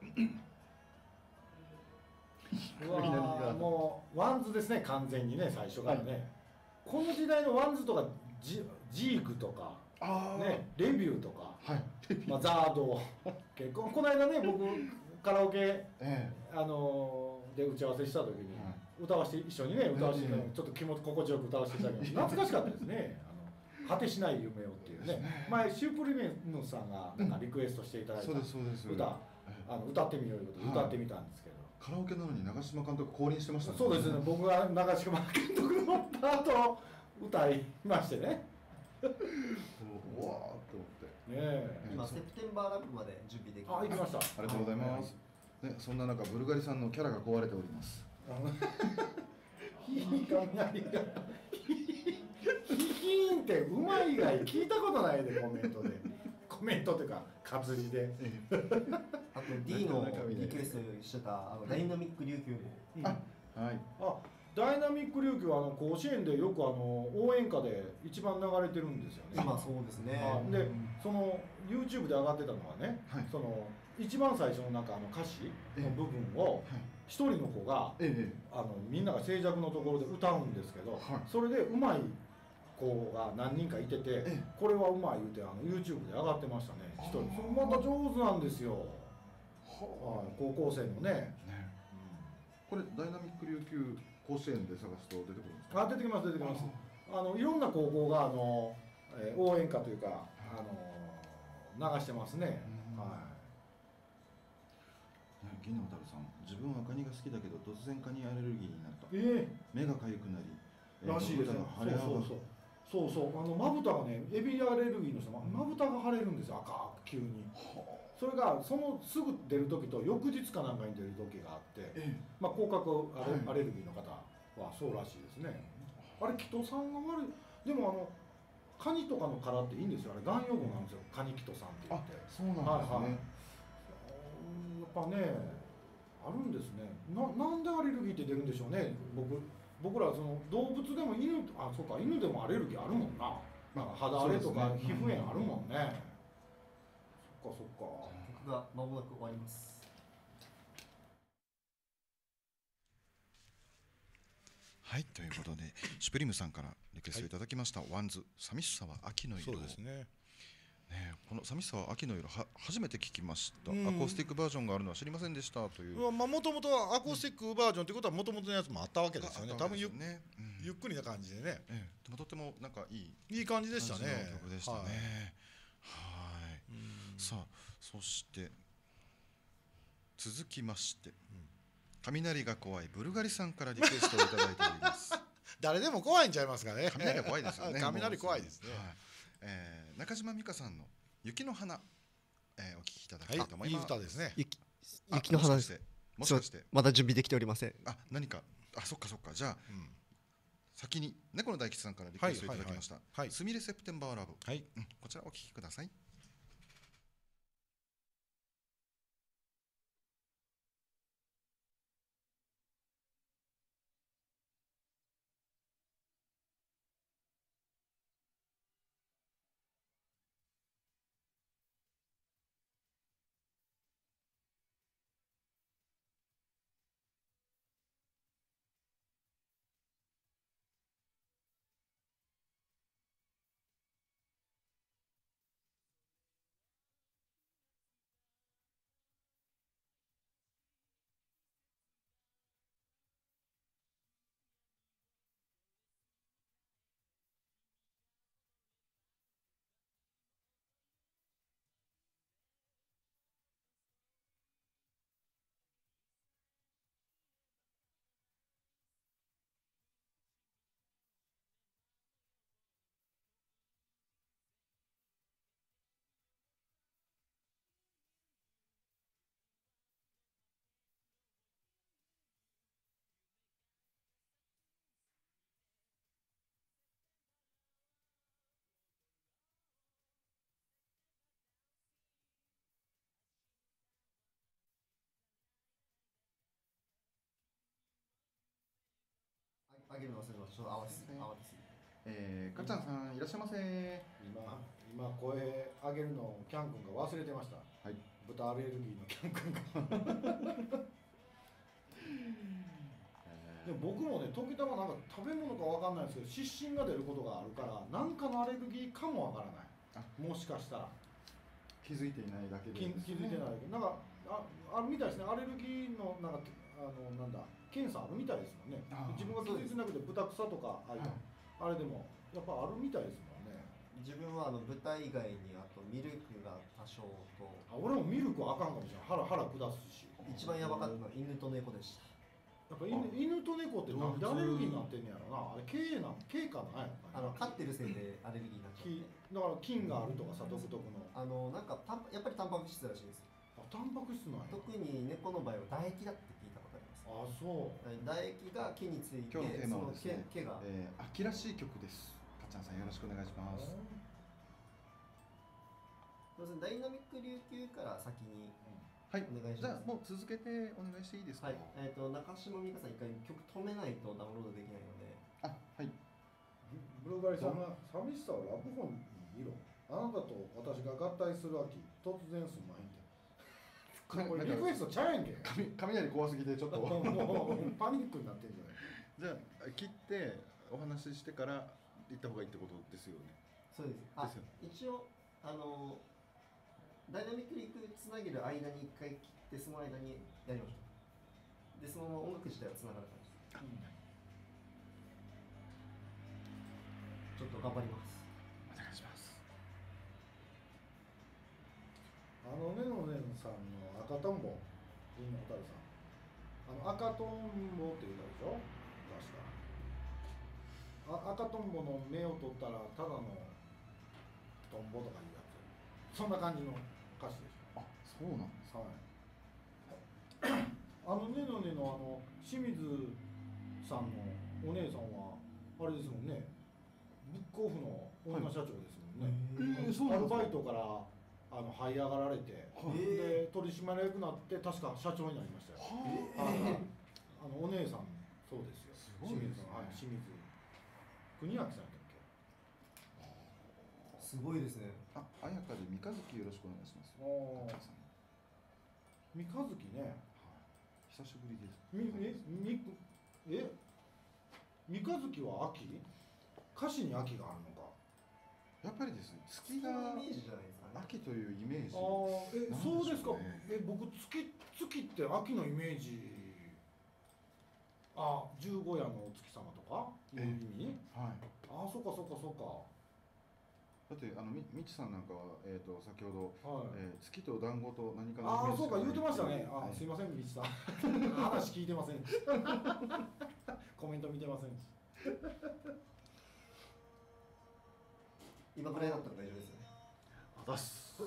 うわもうワンズですね、完全にね、最初からね。この時代のワンズとかジークとかね、レビューとか、まあザード結構この間ね、僕カラオケで打ち合わせした時に歌わせて一緒にね歌わせて、ちょっと心地よく歌わせていただきました。懐かしかったですね。果てしない夢をっていうね、前シュープリメムさんがなんかリクエストしていただいた歌、歌ってみよういうことで歌ってみたんですけど、 カラオケなのに長嶋監督降臨してましたね。 そうですね、僕が長嶋監督のパートを歌いましてね。 うわーって思って今セプテンバーラブまで準備できます。あ、行きました。 ありがとうございます。ね、そんな中ブルガリさんのキャラが壊れております。 いい雷がヒーンってうまい以外聞いたことないで、コメントというか活字で。 あと D のリクエストしてたダイナミック琉球も、 ダイナミック琉球は甲子園でよく応援歌で一番流れてるんですよね。 今そうですね。 でその YouTube で上がってたのはね、その一番最初のなんか歌詞の部分を一人の子がみんなが静寂のところで歌うんですけど、それでうまい子が何人かいてて、これはうまい言うてYouTube で上がってましたね。一人また上手なんですよ。高校生のね。 これダイナミック琉球甲子園で探すと出てくるんですか。 出てきます。いろんな高校が応援歌というか流してますね。 銀の蛍さん、自分はカニが好きだけど突然カニアレルギーになった。目が痒くなり、 らしいですね。そうまぶたがね、エビアレルギーの人まぶたが腫れるんですよ、赤く急に。それがそのすぐ出る時と翌日かなんかに出る時があって、まあ甲殻アレルギーの方はそうらしいですね。あれキトサンが悪い。でもカニとかの殻っていいんですよ。あれ含用語なんですよ。カニキトサンって言って。 そうなんですね。 やっぱね、あるんですね。なんでアレルギーって出るんでしょうね。僕らその動物でもそうか、犬でもアレルギーあるもんな。なんか肌荒れとか皮膚炎あるもんね。そっか。 曲が間もなく終わります。 はい、ということでシュプリームさんからリクエストいただきました、ワンズ寂しさは秋の色。 そうですね。 この寂しさは秋の色初めて聞きました。アコースティックバージョンがあるのは知りませんでしたという。 まあもともとアコースティックバージョンということはもともとのやつもあったわけですよね。多分ゆっくりな感じでね。 でもとってもなんかいい感じでしたね。 曲でしたね。はい。さあそして続きまして、雷が怖いブルガリさんからリクエストをいただいております。 誰でも怖いんちゃいますかね。 雷が怖いですよね。 雷怖いですね。 中島美嘉さんの雪の花、お聴きいただきたいと思います。 いい歌ですね。 雪の花です。もしかしてまだ準備できておりません。 何かそっかじゃあ先に猫の大吉さんからリクエストいただきましたすみれセプテンバーラブ、こちらお聴きください。 げるの忘れました。ちょっと慌てすぎかっちゃんさんいらっしゃいませ。 今声上げるのキャン君が忘れてました。はい。豚アレルギーのキャン君が。でも僕もね、時たまなんか食べ物かわかんないですけど、湿疹が出ることがあるから、なんかのアレルギーかもわからない。もしかしたら。 気づいていないだけで、ね。 気づいてないだけ。なんかあるみたいですね。アレルギーのなんかなんだ検査あるみたいですもんね。自分が気づいてなくて豚草とかあれでもやっぱあるみたいですもんね。 自分は豚以外にあとミルクが多少と。 俺もミルクはあかんかもしれない。腹下すし。 一番やばかったのは犬と猫でした。 やっぱ犬と猫ってなんでアレルギーになってんねやろな。あれ毛かないの飼ってるせいでアレルギーになっちゃって。 だから菌があるとかさ、独特のなんかやっぱりタンパク質らしいです。 タンパク質なんや。 特に猫の場合は唾液だって聞いたことあります。 そう。 唾液が毛について、 今日のテーマはですね、 毛が秋らしい曲です。かっちゃんさんよろしくお願いします。 ダイナミック琉球から先にはい、 お願いします。 じゃあもう続けてお願いしていいですか。 はい、中島美嘉さん一回曲止めないとダウンロードできないので。 はい。 ブルーバリーさんが寂しさをラブホに見ろ。あなたと私が合体する秋、突然すんまいんで。これリクエストちゃうやんけ。 雷怖すぎてちょっともうパニックになってんじゃない。 じゃあ切ってお話ししてから行った方がいいってことですよね。 そうです。一応ダイナミックリークつなげる間に一回切ってその間にやりましょう。でそのまま音楽自体はつながる感じです。ちょっと頑張ります。 お願いします。 ねのねのさんの赤とんぼ、いいの蛍さん。赤とんぼって言うたでしょ。確か。赤とんぼの目を取ったらただのトンボとかいうやつ。そんな感じの歌詞でしょ。 そうなんです。 はい。ねのねの清水さんのお姉さんはあれですもんね。ブックオフの女社長ですもんね。アルバイトから這い上がられて、で取締役になって確か社長になりましたよ。お姉さんそうですよ。清水さん、清水国明さんだっけ。 すごいですね。 あやかで三日月よろしくお願いします。 三日月ね。 久しぶりです。 三日月は秋？歌詞に秋があるのか。 やっぱりですね。月が秋というイメージ。 そうですか。僕月って秋のイメージ。十五夜のお月様とかいう意味？はい。そうか。 だってみちさんなんかは先ほど月と団子と何かのそうか言うてましたね。すいませんみちさん。話聞いてません。コメント見てません。 今ぐらいだったら大丈夫ですよね。 出す。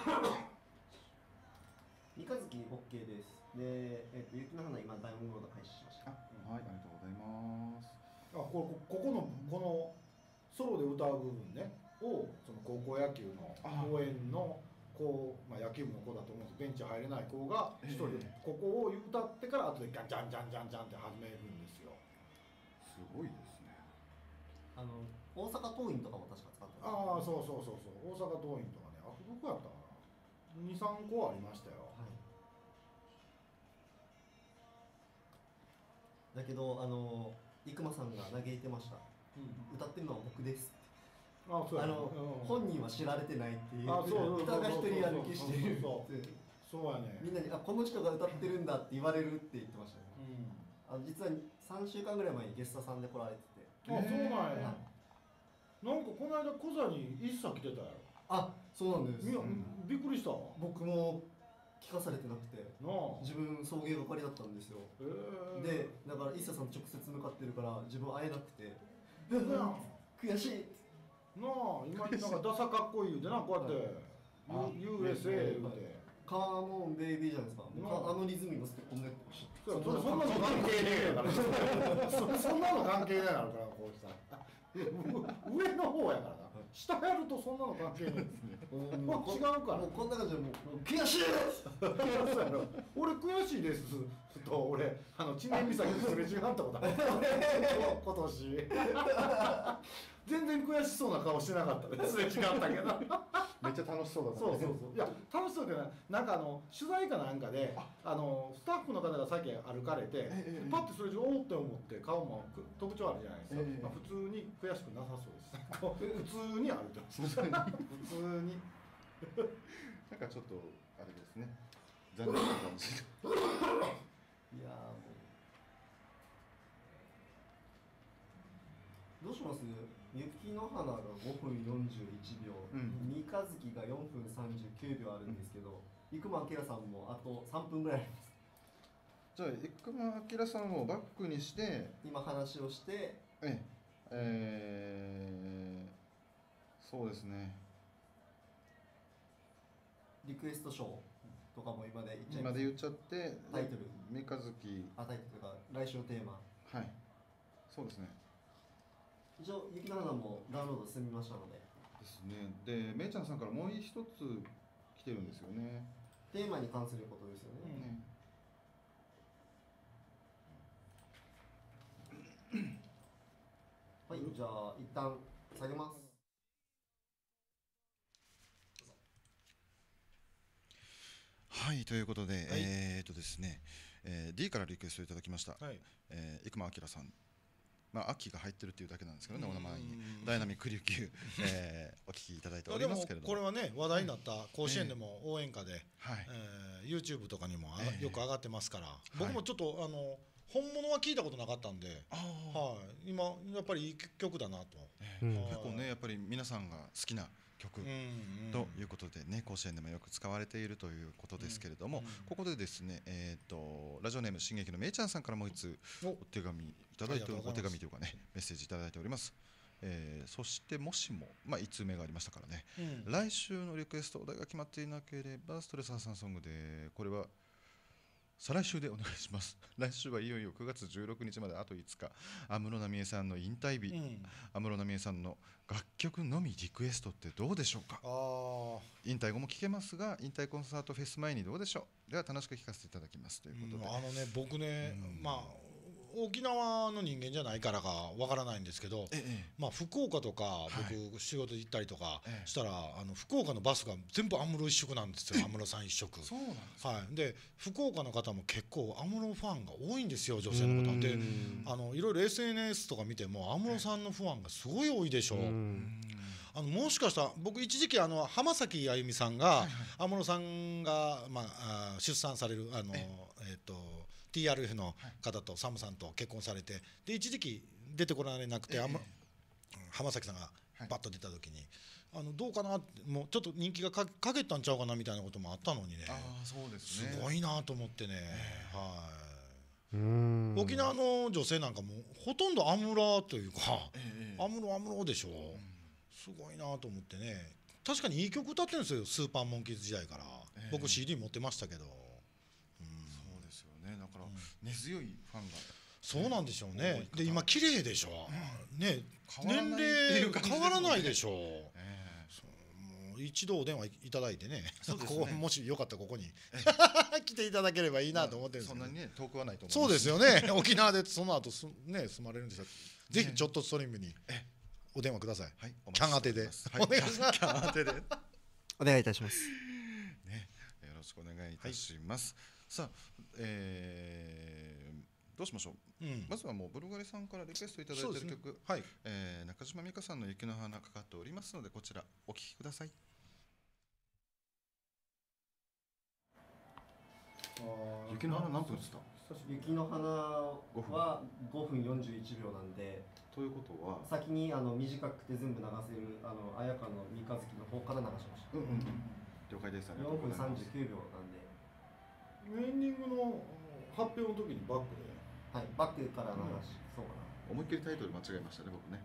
三日月 OK です。で、雪の花今ダウンロード開始しました。 はい、ありがとうございます。 このソロで歌う部分ねをその高校野球の応援の野球部の子だと思うんです。ベンチ入れない子が一人でここを歌ってから後でガンジャンジャンジャンジャンって始めるんですよ。 すごいですね。 大阪桐蔭とかも確か使ってます。 そう大阪桐蔭とかね。どこやったかな。2、3個ありましたよ。 だけど生駒さんが嘆いてました。歌ってるのは僕ですって。本人は知られてないっていう。歌が一人歩きしてる。 そうやね。 みんなにこの人が歌ってるんだって言われるって言ってましたね。実は3週間ぐらい前にゲストさんで来られてて。 そうなんや。なんかこの間小座に一茶来てたやろ。 そうなんです。 びっくりした。 僕も聞かされてなくて、自分送迎係だったんですよ。でだから一茶さんと直接向かってるから自分会えなくて悔しいなあ。今なんかダサかっこいいでな、こうやってUSA 言うてカーモンベイビーじゃないですか。リズムに乗せてこんなやってました。 そんなの関係ねえから。そんなの関係ないからこうした上の方やからな。下やるとそんなの関係ないですね。違うから。 もうこんな感じでもう悔しいです。 俺悔しいですと俺知念岬ですれ違ったことある。今年。全然悔しそうな顔してなかったですれ違ったけど。 めっちゃ楽しそうだった。 そうそうそう。いや楽しそうってなんか取材かなんかでスタッフの方がさっき歩かれて、パッてそれおおって思って顔も特徴あるじゃないですか。普通に悔しくなさそうです。普通に歩いてます。普通に。なんかちょっとあれですね。残念な感じ。いやもうどうします？雪の花が5分41秒、三日月が4分39秒あるんですけど、生間明さんもあと3分ぐらいあります。 じゃあ生間明さんをバックにして今話をして、 そうですね。 リクエストショーとかも今で言っちゃいます。 今で言っちゃって、 タイトル。 三日月。 タイトルとか来週のテーマ。 はい。そうですね。 一応雪の花もダウンロード済みましたので。 ですね。で、めいちゃんさんからもう一つ来てるんですよね。 テーマに関することですよね。はい、じゃあ一旦下げます。 はい、ということで、ですね、D からリクエストいただきました。生間明さん。秋が入ってるっていうだけなんですけどね、お名前にダイナミック琉球、お聞きいただいておりますけれども、 これはね話題になった甲子園でも応援歌で、YouTube とかにもよく上がってますから、僕もちょっと本物は聞いたことなかったんで、今やっぱりいい曲だなと。 結構ねやっぱり皆さんが好きな曲ということでね、甲子園でもよく使われているということですけれども、ここでですね、ラジオネーム進撃のめいちゃんさんからもう一つお手紙いただいて、お手紙というかねメッセージいただいております。そしてもしも1通目がありましたからね、来週のリクエストお題が決まっていなければストレス発散ソングで、これは再来週でお願いします。来週はいよいよ9月16日まであと5日、安室奈美恵さんの引退日、安室奈美恵さんの楽曲のみリクエストってどうでしょうか。引退後も聴けますが、引退コンサートフェス前にどうでしょう。では楽しく聴かせていただきますということで、 僕ね、沖縄の人間じゃないからかわからないんですけど、福岡とか僕仕事行ったりとかしたら、福岡のバスが全部安室一色なんですよ。安室さん一色。 そうなんです。 で福岡の方も結構安室ファンが多いんですよ、女性の方で。いろいろ SNS とか見ても安室さんのファンがすごい多いでしょ。もしかしたら僕一時期浜崎あゆみさんが安室さんが出産されるTRF の方とサムさんと結婚されて、で一時期出てこられなくて、浜崎さんがバッと出た時にどうかな、もうちょっと人気がかけたんちゃうかなみたいなこともあったのにね。 そうですね、 すごいなと思ってね。沖縄の女性なんかもほとんど安室というか、安室でしょ。すごいなと思ってね。確かにいい曲歌ってるんですよ、スーパーモンキーズ時代から。僕 CD 持ってましたけど。 そうですよね。だから根強いファンが。 そうなんでしょうね。で今綺麗でしょ。ね、年齢変わらないでしょ。一度お電話いただいてね、ここもしよかったらここに来ていただければいいなと思ってるんですけど。 そんなにね遠くはないと思う。 そうですよね。沖縄でその後ね住まれるんでしたら、ぜひちょっとストリームにお電話ください。キャン当てでお願いします。 お願いいたします。 ね、よろしくお願いいたします。さあ、どうしましょう。まずはもうブルガリさんからリクエストいただいている曲、中島美嘉さんの雪の花かかっておりますので、こちらお聴きください。雪の花何分ですか。 雪の花は5分41秒なんで、 ということは先に短くて全部流せる綾香の三日月の方から流しました。 了解です。 4分39秒なんで、 エンディングの発表の時にバックで、 バックから流し、そうかな。 思いっきりタイトル間違えましたね、僕ね。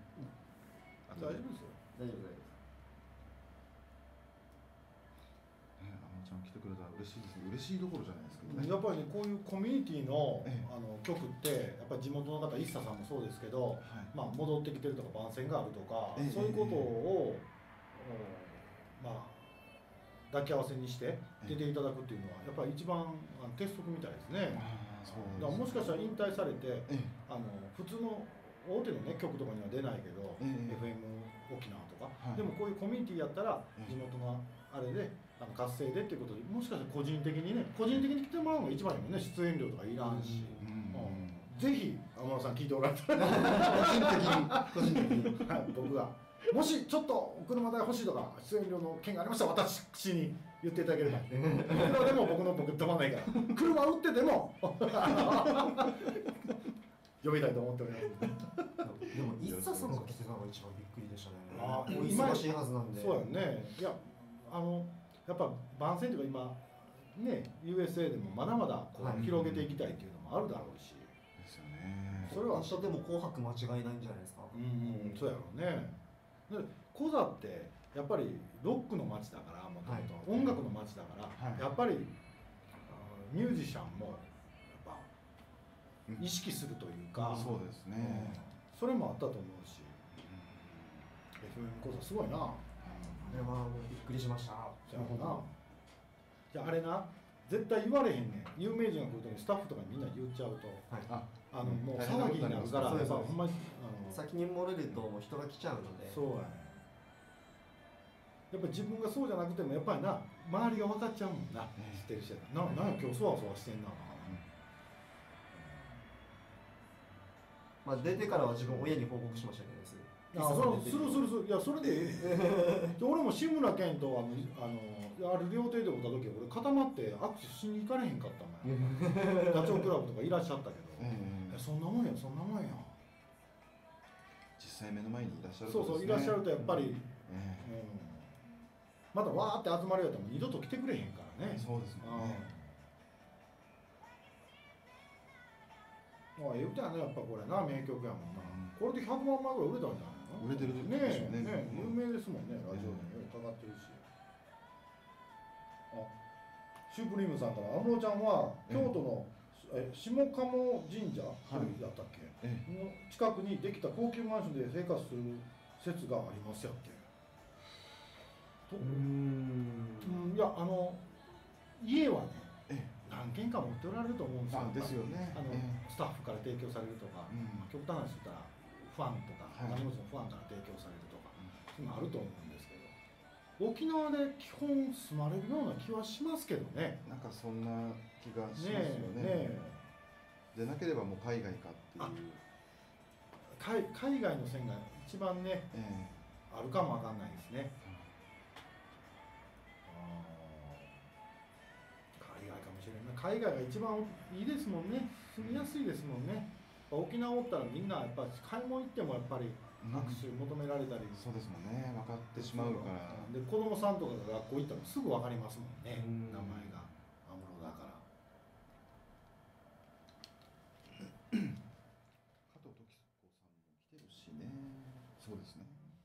大丈夫ですよ。 大丈夫です。 ちちゃん来てくれたら嬉しいですね。嬉しいどころじゃないですけどね。 やっぱりね、こういうコミュニティの曲ってやっぱり地元の方、一茶さんもそうですけど、まあ戻ってきてるとか番宣があるとか、そういうことをまあ抱き合わせにして出ていただくっていうのはやっぱり一番鉄則みたいですね。だからもしかしたら引退されて普通の大手のね曲とかには出ないけど、FM 沖縄とか、でもこういうコミュニティやったら地元のあれで活性でっていうことで、もしかしたら個人的に来てもらうのが一番いいもんね。出演料とかいらんし、ぜひ天野さん聞いておられたら個人的に僕がもしちょっと車代欲しいとか出演料の件がありましたら私に言っていただければ、いくらでも僕止まんないから車売ってでも呼びたいと思っております。 でも一茶さんが来てたのが一番びっくりでしたね。お忙しいはずなんで。 そうやね。いややっぱ番宣とか今ね USA でもまだまだこう広げていきたいっていうのもあるだろうし。 ですよね。 それは明日でも紅白間違いないんじゃないですか。 そうやろうね。でコザってやっぱりロックの街だから、もともと音楽の街だから、やっぱりミュージシャンもやっぱ意識するというか、 そうですね。 それもあったと思うし、FM コザすごいな。 いやまあびっくりしました。 じゃああれな、絶対言われへんねん。有名人が来るときにスタッフとかにみんな言っちゃうと、もう騒ぎになるから、ほんまに先に漏れるともう人が来ちゃうので。 そうやね。やっぱり自分がそうじゃなくてもやっぱりな、周りが分かっちゃうもんな。知ってる人やな。なんや今日そわそわしてんな。 まあ出てからは自分親に報告しましたけどね。 する。いやそれで俺も志村けんとある料亭で会った時俺固まって握手しに行かれへんかったもん。ダチョウ倶楽部とかいらっしゃったけど、そんなもんや。 実際目の前にいらっしゃる。 そういらっしゃるとやっぱりまたわーって集まるやったら二度と来てくれへんからね。 そうですね。 ええ歌やね、やっぱこれな、名曲やもんな。これで100万枚ぐらい売れたんじゃないの？ 売れてるね。有名ですもんね、ラジオでよくかかってるし。シュープリームさんから安室ちゃんは京都の下鴨神社だったっけの近くにできた高級マンションで生活する説がありますやって。いや家はね何軒か持っておられると思うんですよ。 ですよね。 スタッフから提供されるとか、極端な話言ったらファンとか、何もそのファンから提供されるとか、そういうのあると思うんですけど、沖縄で基本住まれるような気はしますけどね。 なんかそんな気がしますよね。でなければもう海外かっていう。 海外の線が一番ね、あるかもわかんないですね。海外が一番いいですもんね。住みやすいですもんね。沖縄おったらみんなやっぱり買い物行ってもやっぱり握手求められたり、 そうですもんね。分かってしまうから。 で子供さんとかが学校行ったらすぐ分かりますもんね。名前が安室だから。 加藤時子さんも来てるしね。そうですね。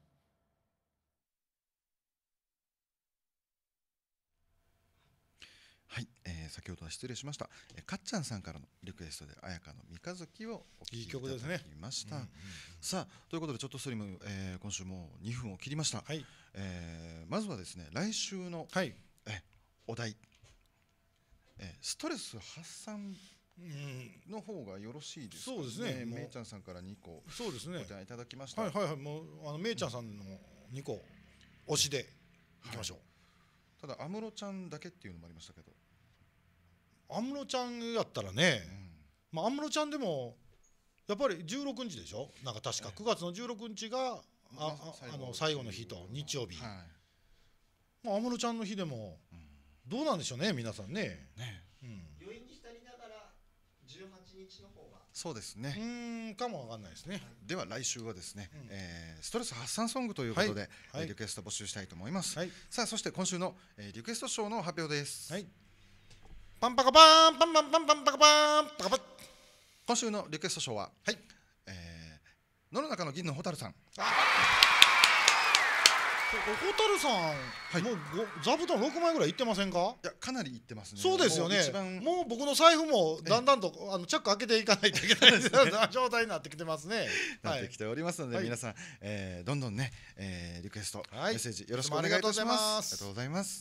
はい、先ほどは失礼しました。かっちゃんさんからのリクエストで綾香の三日月をお聴きいただきました。さあということでちょっとストリーム、今週も2分を切りました。まずはですね、来週の、お題、ストレス発散の方がよろしいですかね。そうですね。めいちゃんさんから2個お題いただきました。 もうめいちゃんさんの2個推しでいきましょう。 ただ安室ちゃんだけっていうのもありましたけど、 安室ちゃんやったらね、安室ちゃんでもやっぱり16日でしょ。なんか確か9月の16日が最後の日と日曜日。安室ちゃんの日でもどうなんでしょうね、皆さんね。 余韻に浸りながら18日の方がそうですね。 かもわかんないですね。 では来週はですね、ストレス発散ソングということで、リクエスト募集したいと思います。さあそして今週のリクエスト賞の発表です。 パンパカパンパンパンパンパンパカパンパカパン。 今週のリクエスト賞は野の中の銀の蛍さん。 蛍さん、もう座布団6枚ぐらいいってませんか？ いや、かなりいってますね。 そうですよね。もう僕の財布もだんだんとチャック開けていかないといけない状態になってきてますね。 なってきておりますので、皆さんどんどんねリクエストメッセージよろしくお願いいたします。ありがとうございます。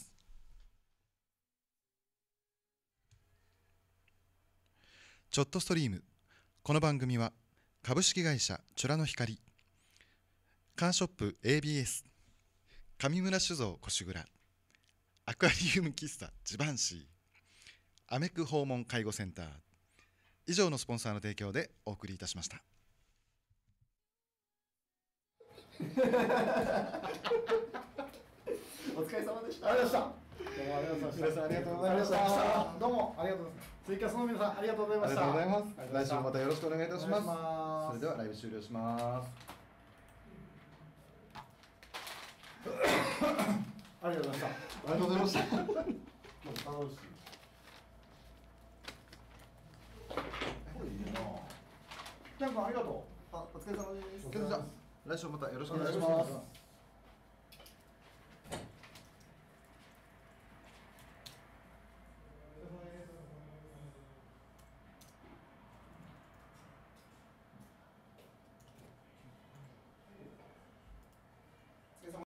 ちょっとストリーム。この番組は株式会社チュラノ光、カーショップ ABS、上村酒造越蔵、アクアリウム喫茶ジバンシー、アメク訪問介護センター、以上のスポンサーの提供でお送りいたしました。 お疲れ様でした。 ありがとうございました。どうもありがとうございました。皆さんありがとうございました。どうもありがとうございます。ツイキャスの皆さんありがとうございました。 ありがとうございます。来週もまたよろしくお願いいたします。それではライブ終了します。 ありがとうございました。 ありがとうございました。 楽しい。これいいな。キャン君ありがとう。 お疲れ様です。 来週もまたよろしくお願いします。